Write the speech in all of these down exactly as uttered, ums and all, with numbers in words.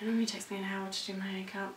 It normally takes me an hour to do my makeup.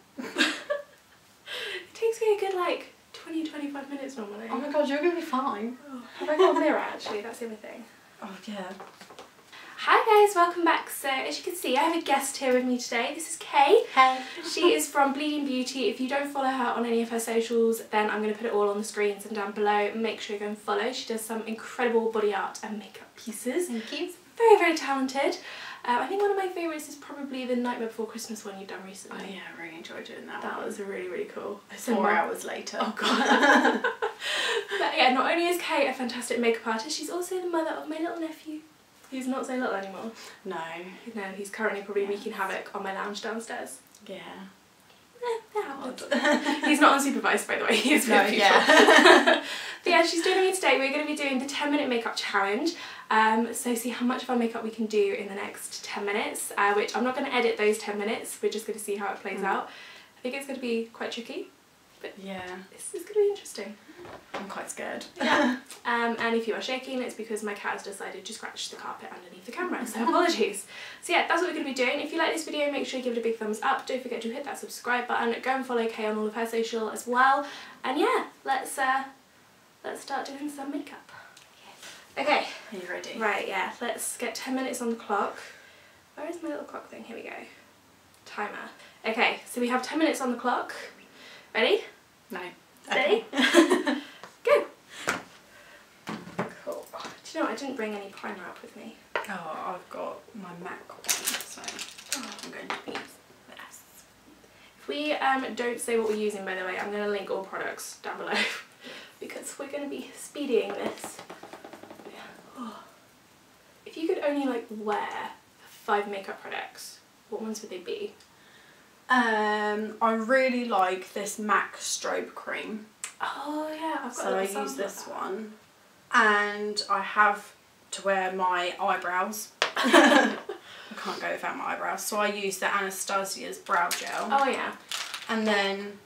It takes me a good like twenty to twenty-five minutes normally. Oh my god, you're gonna be fine. Oh, have I got a mirror actually? That's the other thing. Oh yeah. Hi guys, welcome back. So as you can see, I have a guest here with me today. This is Kay. Hey. She is from Bleeding Beauty. If you don't follow her on any of her socials, then I'm going to put it all on the screens and down below. Make sure you go and follow. She does some incredible body art and makeup pieces. Thank you. Very, very talented. Uh, I think one of my favourites is probably the Nightmare Before Christmas one you've done recently. Oh yeah, I really enjoyed doing that. That one. was really, really cool. Four hours later. Oh god. But yeah, not only is Kay a fantastic makeup artist, she's also the mother of my little nephew. He's not so little anymore. No. No, he's currently probably Yes. wreaking havoc on my lounge downstairs. Yeah. Eh, that happens. He's not unsupervised, by the way. He's No, with people. yeah. But yeah, she's doing it today. We're going to be doing the ten minute makeup challenge. Um, so see how much of our makeup we can do in the next ten minutes, uh, which I'm not going to edit those ten minutes. We're just going to see how it plays Mm. out. I think it's going to be quite tricky, but Yeah. it's, it's going to be interesting. I'm quite scared. Yeah. Um, and if you are shaking, it's because my cat has decided to scratch the carpet underneath the camera, so apologies. So yeah, that's what we're going to be doing. If you like this video, make sure you give it a big thumbs up. Don't forget to hit that subscribe button. Go and follow Kay on all of her social as well. And yeah, let's uh, let's start doing some makeup. Okay. Are you ready? Right, yeah. Let's get ten minutes on the clock. Where is my little clock thing? Here we go. Timer. Okay, so we have ten minutes on the clock. Ready? No. Ready? Okay. Go! Cool. Oh, do you know what? I didn't bring any primer up with me. Oh, I've got my MAC one, so oh, I'm going to use this. If we um, don't say what we're using, by the way, I'm going to link all products down below because we're going to be speedying this. Oh. If you could only like wear five makeup products, what ones would they be? Um, I really like this MAC strobe cream. Oh yeah, I've got So a I little use sample of this that. one. And I have to wear my eyebrows. I can't go without my eyebrows. So I use the Anastasia's brow gel. Oh yeah. And then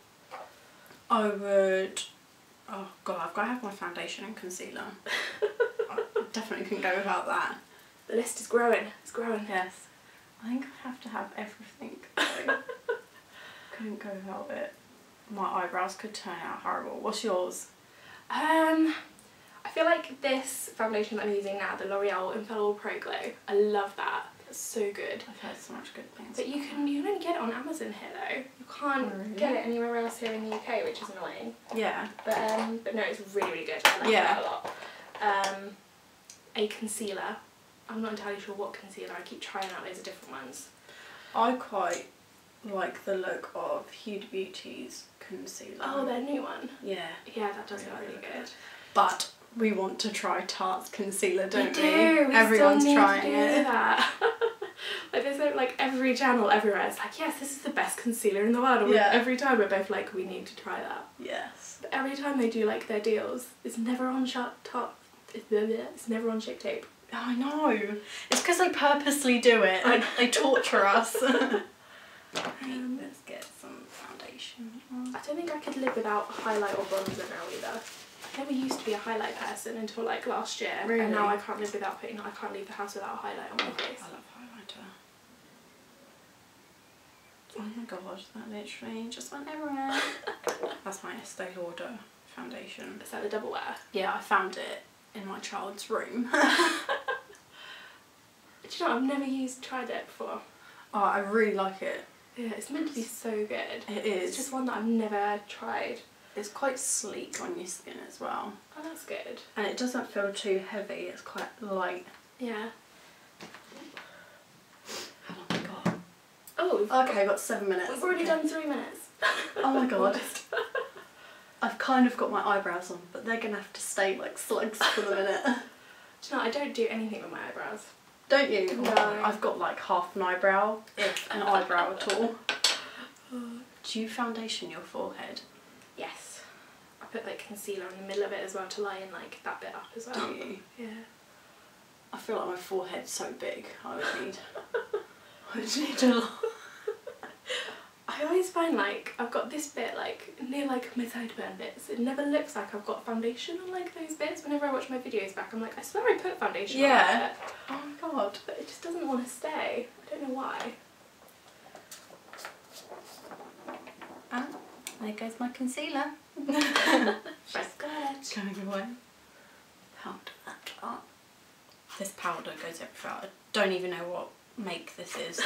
I would, oh god, I've got to have my foundation and concealer. I definitely couldn't go without that. The list is growing. It's growing. Yes. I think I have to have everything. So couldn't go without it. My eyebrows could turn out horrible. What's yours? Um, I feel like this foundation that I'm using now, the L'Oreal Infallible Pro Glow, I love that. It's so good. I've heard so much good things. But you can you can only get it on Amazon here though. You can't Oh, really? get it anywhere else here in the U K, which is annoying. Yeah. But um, but no, it's really really good. I like Yeah. that a lot. Um, a concealer. I'm not entirely sure what concealer. I keep trying out loads of different ones. I quite like the look of Huda Beauty's concealer. Oh, their new one. Yeah. Yeah, that does Really, look really really good. But we want to try Tarte's concealer, don't we? We do. We Everyone's still need trying to do it. that. Like there's no, like every channel everywhere. It's like yes, this is the best concealer in the world. And we- Yeah. every time we're both like we need to try that. Yes. But every time they do like their deals, it's never on shop top. It's, it's never on Shape Tape. I know. It's because they purposely do it. I know. They torture us. Um, Let's get some foundation. I don't think I could live without highlight or bronzer now either. I never used to be a highlight person until like last year, Really? and now I can't live without putting. I can't leave the house without a highlight on my face. I love highlighter. Oh my god, that literally just went everywhere. That's my Estee Lauder foundation. Is that the double wear? Yeah, I found it in my child's room. Do you know I've never used tried it before. Oh, I really like it. Yeah, it's meant to be so good. It It's is. just one that I've never tried. It's quite sleek on your skin as well. Oh, that's good. And it doesn't feel too heavy, it's quite light. Yeah. How long have we got? Oh, we've, Okay, I've got seven minutes. we've already Okay. done three minutes. Oh my god. I've kind of got my eyebrows on, but they're gonna have to stay like slugs for the minute. Do you know, I don't do anything with my eyebrows. Don't you? No. I've got like half an eyebrow, if an eyebrow at all. Do you foundation your forehead? Yes. I put like concealer in the middle of it as well to line like that bit up as well. Do you? Yeah. I feel like my forehead's so big, I would need, I would need a lot. I always find like I've got this bit like near like my sideburn bits. It never looks like I've got foundation on like those bits. Whenever I watch my videos back, I'm like, I swear I put foundation Yeah. on it. Oh my god. But it just doesn't want to stay. I don't know why. there goes my concealer. She's got it. Going away. Powder that up. This powder goes everywhere. I don't even know what make this is.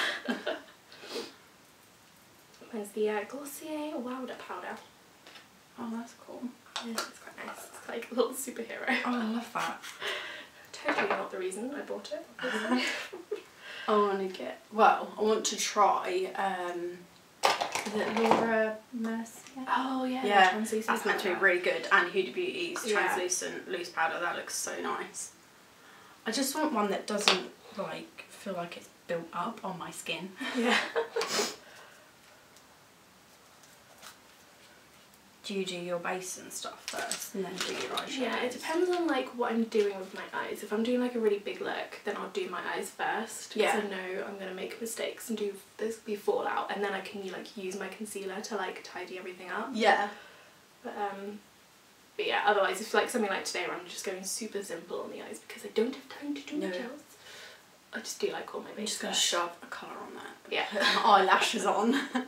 There's the uh, Glossier Wilder powder. Oh, that's cool. Yeah, it's quite nice. It's like a little superhero. Oh, I love that. Totally not the reason I bought it. obviously. I want to get, well, I want to try, um, is it Laura Mercier? Oh yeah, Yeah, translucent that's meant to be powder. really good. And Huda Beauty's Yeah. translucent loose powder, that looks so nice. I just want one that doesn't, like, feel like it's built up on my skin. Yeah. Do you do your base and stuff first and then do your eyeshadows? Yeah, it depends on like what I'm doing with my eyes. If I'm doing like a really big look, then I'll do my eyes first. Yeah. Because I know I'm gonna make mistakes and do this be fallout, and then I can like use my concealer to like tidy everything up. Yeah. But um, but yeah. Otherwise, if like something like today where I'm just going super simple on the eyes because I don't have time to do No. much else, I just do like all my I'm base. just going to first. shove a colour on that. Yeah. Put my eyelashes on. Good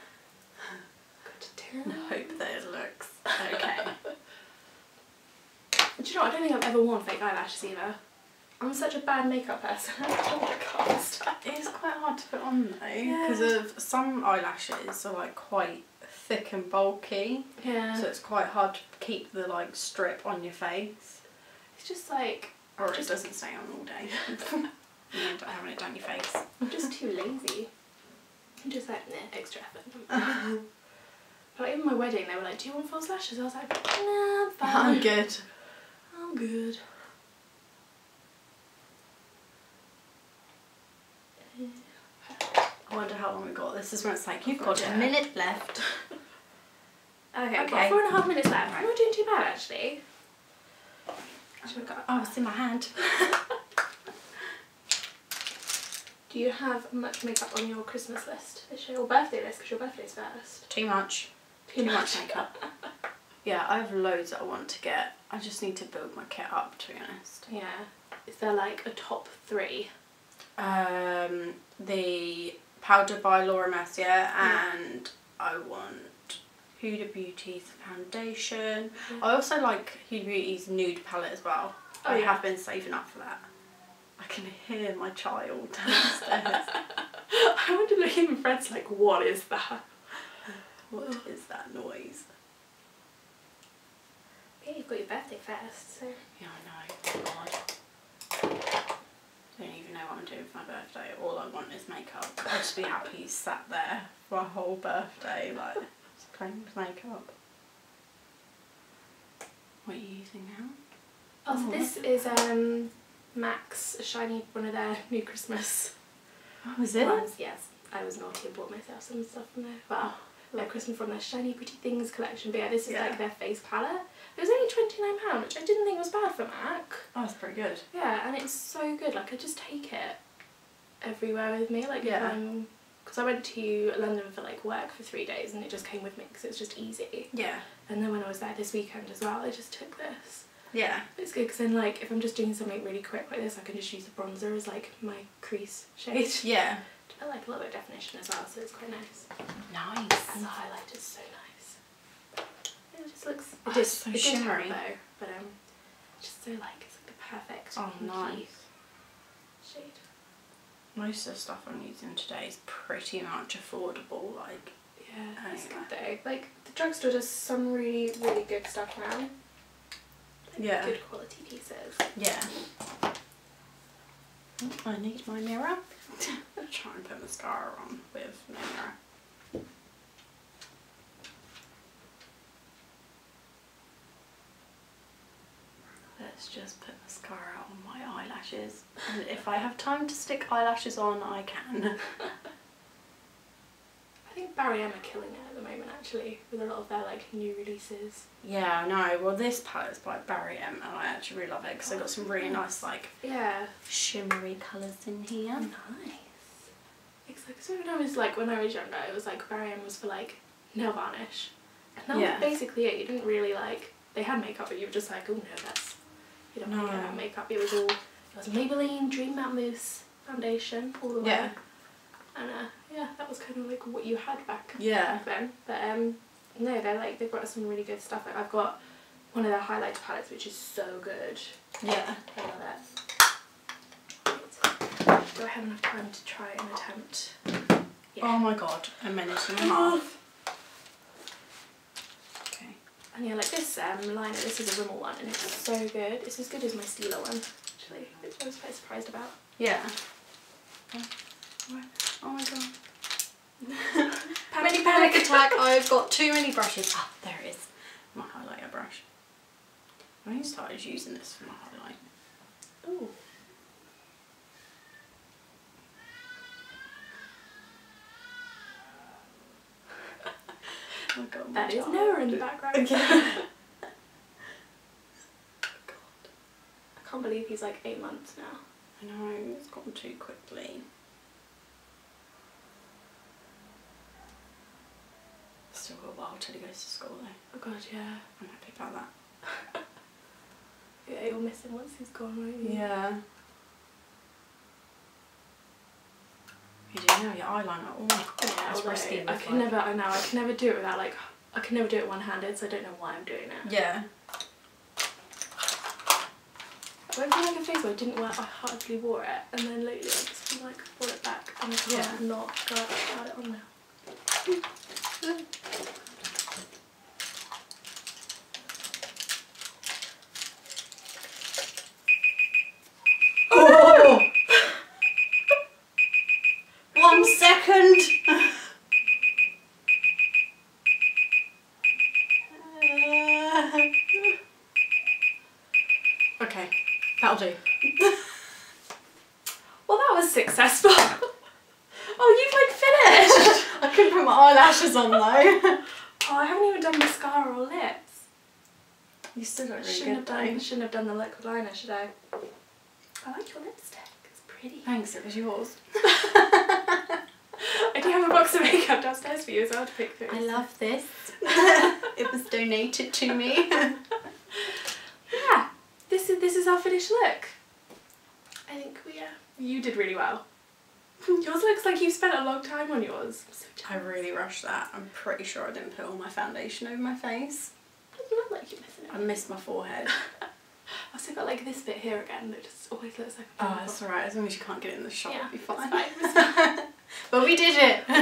to And hope that it looks okay. Do you know what? I don't think I've ever worn fake eyelashes either. I'm such a bad makeup person. I can't stop. It is quite hard to put on though, Yeah. because of some eyelashes are like quite thick and bulky, Yeah. so it's quite hard to keep the like strip on your face, It's just like, or Just- it doesn't stay on all day. You end up having it down your face. I'm just too lazy. I'm just like, nah, extra effort. But like, even my wedding, they were like, do you want false lashes? I was like, nah, I'm fine. I'm good. I'm good. I wonder how long we got. This is when it's like, you've got got a it. minute left. Okay, Okay. got four and a half minutes left. Right. I'm not doing too bad actually. Should we go? Oh, it's in my hand. Do you have much makeup on your Christmas list this year, or birthday list, because your birthday's first? Too much. Too much makeup. Yeah, I have loads that I want to get. I just need to build my kit up, to be honest. Yeah. Is there like a top three? Um, the powder by Laura Mercier, and I want Huda Beauty's foundation. Yeah. I also like Huda Beauty's nude palette as well. Oh, I yeah. have been saving up for that. I can hear my child downstairs. I wonder, looking at Fred's like, what is that? What is that noise? Yeah, you've got your birthday first, so. Yeah, I know. God. I don't even know what I'm doing for my birthday. All I want is makeup. I'll just be happy he's sat there for a whole birthday, like, just playing with makeup. What are you using now? Oh, so Oh, this is um Max Shiny, one of their new Christmas Oh, is it? ones. Yes, I was naughty and bought myself some stuff from there. Well, their Christmas from their Shiny Pretty Things collection. But yeah, this is Yeah. like their face palette. It was only twenty-nine pounds, which I didn't think was bad for Mac. Oh, that's pretty good. Yeah, and it's so good. Like, I just take it everywhere with me. Like, if Yeah. I'm, because I went to London for like work for three days and it just came with me because it's just easy. Yeah. And then when I was there this weekend as well, I just took this. Yeah. It's good because then, like, if I'm just doing something really quick like this, I can just use the bronzer as like my crease shade. Yeah. I like a little bit of definition as well, so it's quite nice. Nice. And the highlighter's so nice. It just looks. Oh, It is so it did shimmery. help though, but um, just so like it's like the perfect Oh, pinky nice. shade. Most of the stuff I'm using today is pretty much affordable, like, Yeah, it's Anyway. good though. Like the drugstore does some really really good stuff now. Like, Yeah. Good quality pieces. yeah. Oh, I need my mirror. I'm gonna try and put mascara on with no mirror. Let's just put mascara on my eyelashes. And if I have time to stick eyelashes on, I can. I think Barry M are killing it at the moment actually with a lot of their like new releases. Yeah, I know. Well, this palette's by Barry M, and I actually really love it because they've got some really nice, like, Yeah. shimmery colours in here. Nice. It's like, so when I was like, when I was younger, it was like Barry M was for like nail varnish. And that Yeah. was basically it. You didn't really like, they had makeup, but you were just like, oh no, that's, you don't want to No. get that makeup. It was all, it was Maybelline Dream Matte Mousse foundation all the way. Yeah. And uh, yeah, that was kind of like what you had back, Yeah. back then. But um, No, they're like, they've got some really good stuff. Like I've got one of their highlighter palettes which is so good. Yeah. I love it. Right. Do I have enough time to try and attempt? Yeah. Oh my god, a minute and a half. Okay. And yeah, like this um, liner, this is a Rimmel one and it's so good. It's as good as my Stila one, actually, which I was quite surprised about. Yeah. Oh my god. Panic, Panic attack, I've got too many brushes. Ah, there it is. My highlighter brush. I only started using this for my highlight. Ooh. Oh my god, That is child. Noah in the background. Okay. God. I can't believe he's like eight months now. I know, it's gone too quickly. Still got a while till he goes to school though. Oh god, yeah. I'm happy about that. Yeah, you'll miss him once he's gone, won't you? Yeah. You do know your eyeliner. Oh, Yeah, that's although risky. I can never, I know, I can never do it without like, I can never do it one-handed, so I don't know why I'm doing it. Yeah. I went for like a phase where I didn't wear, I hardly wore it, and then lately I just been like, brought it back, and I can't Yeah. not go without it on now. Oh! One second. Okay, that'll do. Well, that was successful. Oh, you've like finished. I couldn't put my eyelashes on though. Oh, I haven't even done mascara or lips. You still look really Shouldn't have good done. though. Shouldn't have done the liquid liner, should I? I like your lipstick. It's pretty. Thanks, it was yours. I do have a box of makeup downstairs for you as well to pick through. I love this. It was donated to me. Yeah, this is this is our finished look. I think we, uh, you did really well. Yours looks like you've spent a long time on yours. I'm so I really rushed that. I'm pretty sure I didn't put all my foundation over my face. You look like you're missing it. I missed my forehead. I've also got like this bit here again that just always looks like a Oh, pimple. that's alright. As long as you can't get it in the shot, Yeah, it'll be fine. it's fine. But we did it. We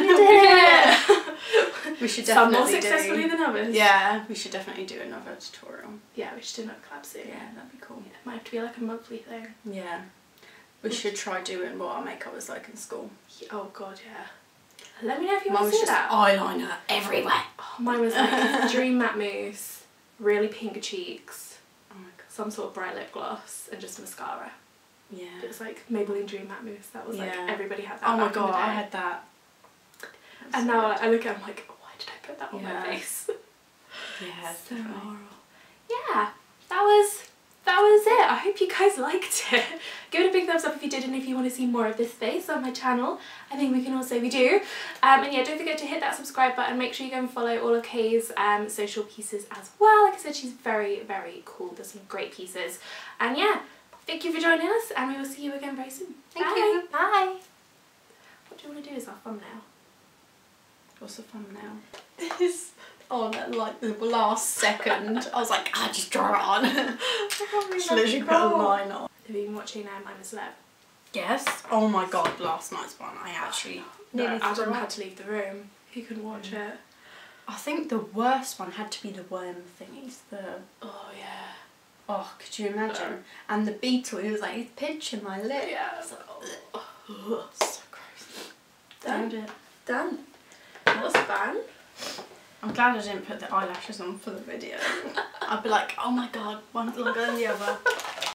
did it! We should Some definitely more successfully do. than others. Yeah, we should definitely do another tutorial. Yeah, we should do another collab soon. Yeah, that'd be cool. Yeah, it might have to be like a monthly thing. Yeah. We should try doing what our makeup was like in school. Yeah, oh god, yeah. Let me know if you Mine want was to see just that. eyeliner everywhere. Oh, mine was like dream matte mousse, really pink cheeks, Oh my god. some sort of bright lip gloss, and just mascara. Yeah. It was like Maybelline Dream Matte Mousse. That was like Yeah. everybody had that. Oh my back in the god, I day. had that. That was And so now good. like, I look at it, I'm like, why did I put that on Yeah. my face? Yeah, So definitely. horrible. Yeah, that was that was it. I hope you guys liked it. Give it a big thumbs up if you did, and if you want to see more of this face on my channel. I think we can all say we do. Um, and yeah, don't forget to hit that subscribe button. Make sure you go and follow all of Kay's um, social pieces as well. Like I said, she's very, very cool. There's some great pieces. And yeah, thank you for joining us, and we will see you again very soon. Thank Bye. you. Bye. What do you want to do as our thumbnail? What's the thumbnail? This on at like the last second. I was like, I just draw it on. Just literally put a line on. Have you been watching um, I'm a Celeb? Yes. Oh my god, last night's one I actually No, nearly Adam threw had up. to leave the room. He couldn't watch it. I think the worst one had to be the worm thingies. The Oh yeah. oh, could you imagine? And the beetle, he was like, he's pinching my lip. Yeah. I was like, ugh, so gross. Done. Found it. Done. That was fun. I'm glad I didn't put the eyelashes on for the video. I'd be like, oh my god, one's longer than the other.